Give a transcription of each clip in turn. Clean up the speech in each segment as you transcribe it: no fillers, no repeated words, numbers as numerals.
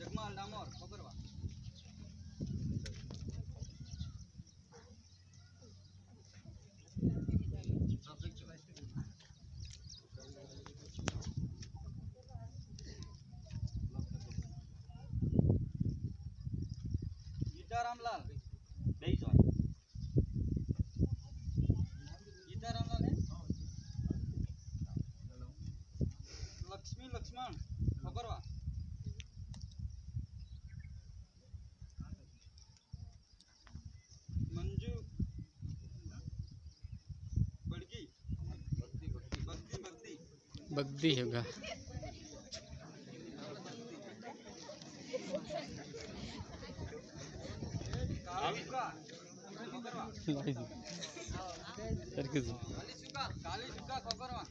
निर्मल डामोर खबरवा गीता रामलाल बेईजो गीता रामलाल है लक्ष्मी लक्ष्मण खबरवा मंजू बड़गी भक्ति बग्दी होगा काली सुका खबरवा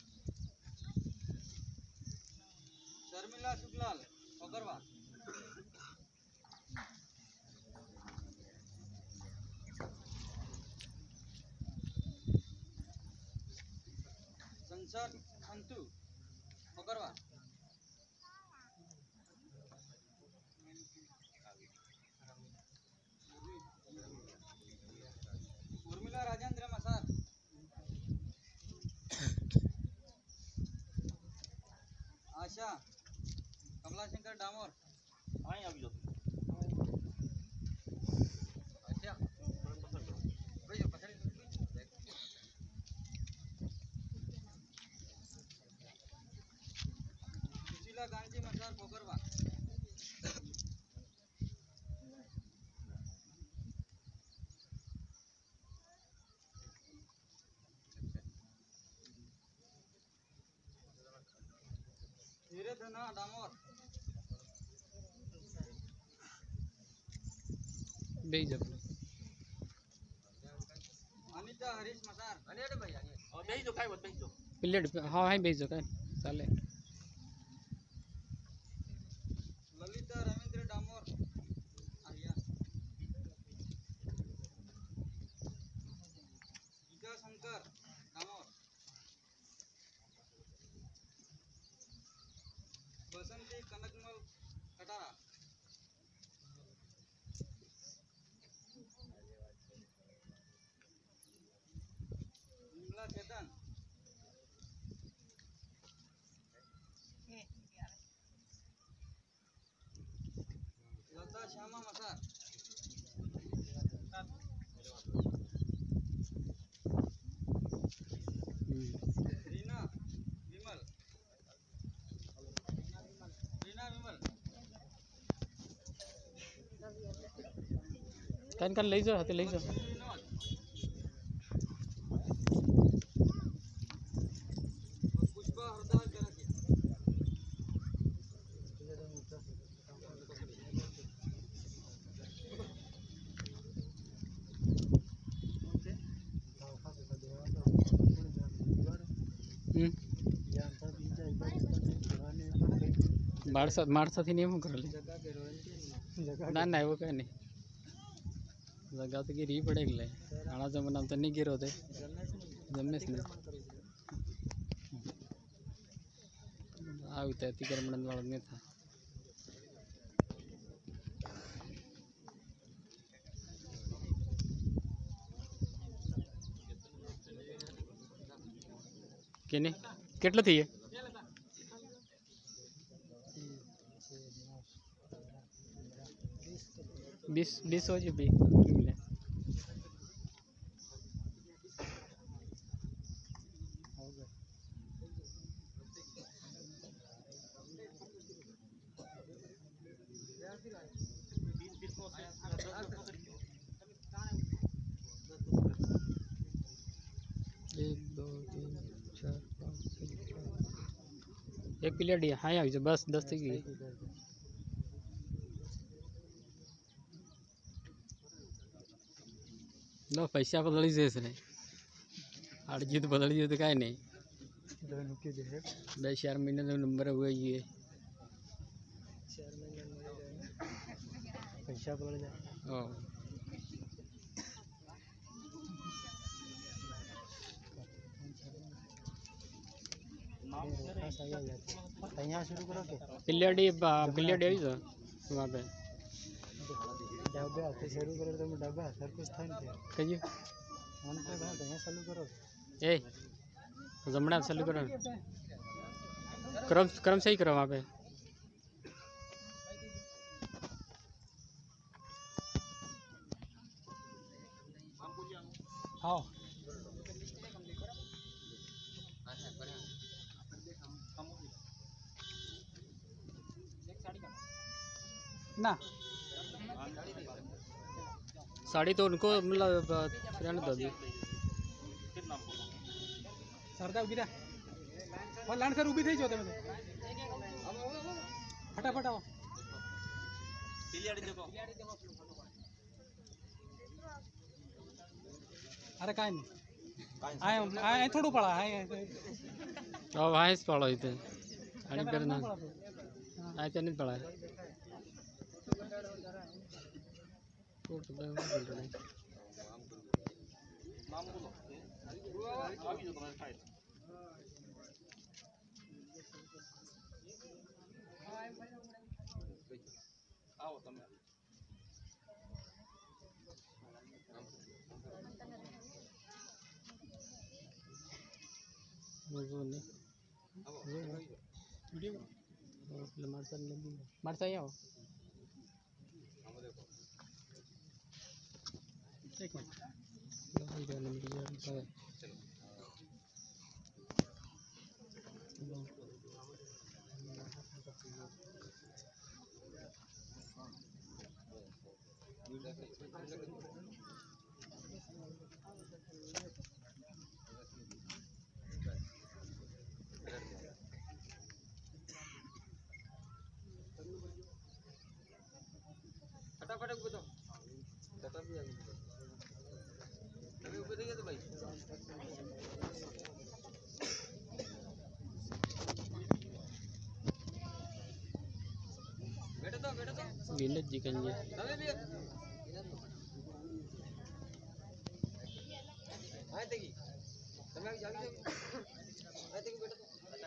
शर्मिला शुक्लाल खबरवा संसार अंतु खबरवा उर्मिला राजेंद्र मसार आशा कमलाशंकर डामोर आई अभी लो अच्छा भाई जो पछाड़ी सुशीला गांधी मसार खबरवा धीरे धना डामोर बेईजो अनिता हरीश मसार अरे भाई और बेईजो काय बोल बेईजो प्लेट हाँ है बेईजो काय चाले ललिता रविंद्र डामोर आर्या गीता शंकर डामोर बसंती कनकमल कटारा विमला चेतन लता श्यामा मसार रीना विमल कान कान ले जाओ हाथे ले जाओ पुष्पा हरदार कराची मारसा थी नहीं हूँ कर ले ना ना वो क्या नहीं जगह तो गिरी पड़ेगा आना जमना तो नहीं गिरो थे जमने से आते तिकर मन वाला नहीं था केने કેટલો થઈએ 20 हो जी भी मिले एक दो तीन चार पाँच एक प्लेट ही हाँ यार बस 10 तक ही लो पैसा बदली से इसने अड़जी तो बदल तो क्या नहीं 4 महीने नंबर हुआ ये पैसा बदल जाए यहाँ शुरू करो प्लेट प्लेट वहाँ पे डब्बे हाथे शुरू करो तो डब्बे हर कुछ था नहीं कहिए मन पे बात है चालू करो ए जमना चालू करो क्रम क्रम सही करो वहाँ पे हाँ ना साड़ी तो उनको मतलब रहने दो अभी सरदा उभी रहा और लाइन सर उभी थी जो તમે फटाफट आओ अरे काय नहीं आए आए थोडं पळा आए आहेच पळा इथे आणि करना आहे त्यांनीच पळा मारसा आओ एक मिनट फटाफट उभे तो फटाफट भी अभी उभे रहिए तो भाई बैठो तो गिनत जी कहिए તમે બી આય તેગી તમે આવી જાવી આય તેગી બેઠો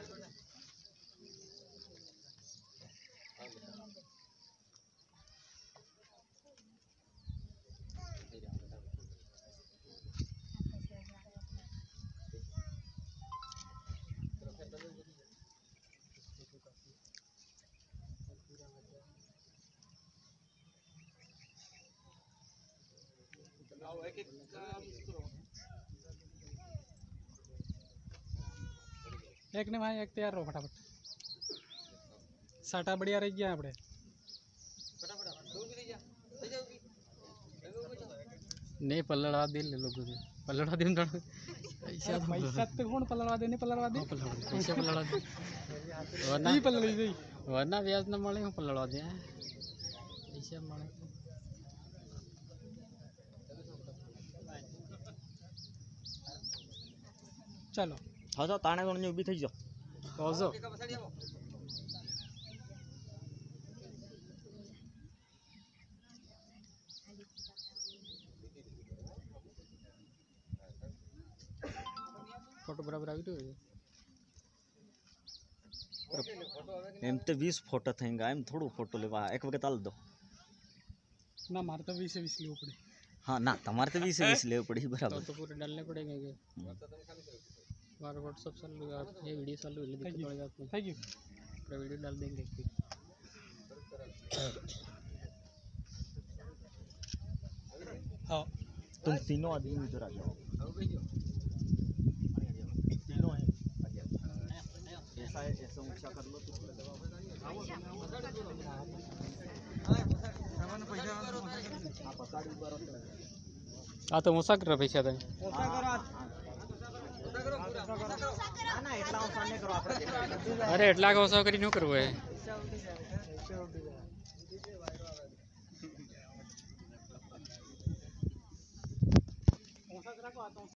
आओ एक एक काम करो एक ने भाई एक तैयार रहो फटाफट साटा बढ़िया रह गया આપણે फटाफट दो भी जा भी नहीं पल्लड़ा दे ले लोगों से पल्लड़ा दिन तो ऐसा पैसा तो कौन पलड़वा दे नहीं पलड़वा दे ऐसा पल्लड़ा दे वरना नहीं पलड़ी दे वरना ब्याज न મળે હું પલ્લड़ा दे ऐसा મળે चलो हाँ तो ताने तो ऊभी थी जाओ આવજો એક પછાડી આવો फोटो बराबर આવી રહ્યો एम तो 20 फोटो थेंगा एम थोड़ो फोटो लेवा एक वक्त आल दो ना मार तो 20 लेવો પડે हाँ ना तुम्हारे तो 20 ले पड़ी बराबर तो पूरे डालने पड़ेंगे ये हमारा व्हाट्सएप चालू है ये वीडियो चालू है दिक्कत पड़ेगा आपको थैंक यू पूरा वीडियो डाल देंगे हाँ तुम तीनों आदमी इधर आ जाओ तीनों हैं ऐसा ऊंचा कर लो तो आ तो मुसा कर पैसा था अरे એટલા ઓછા કરી ન કરવો હે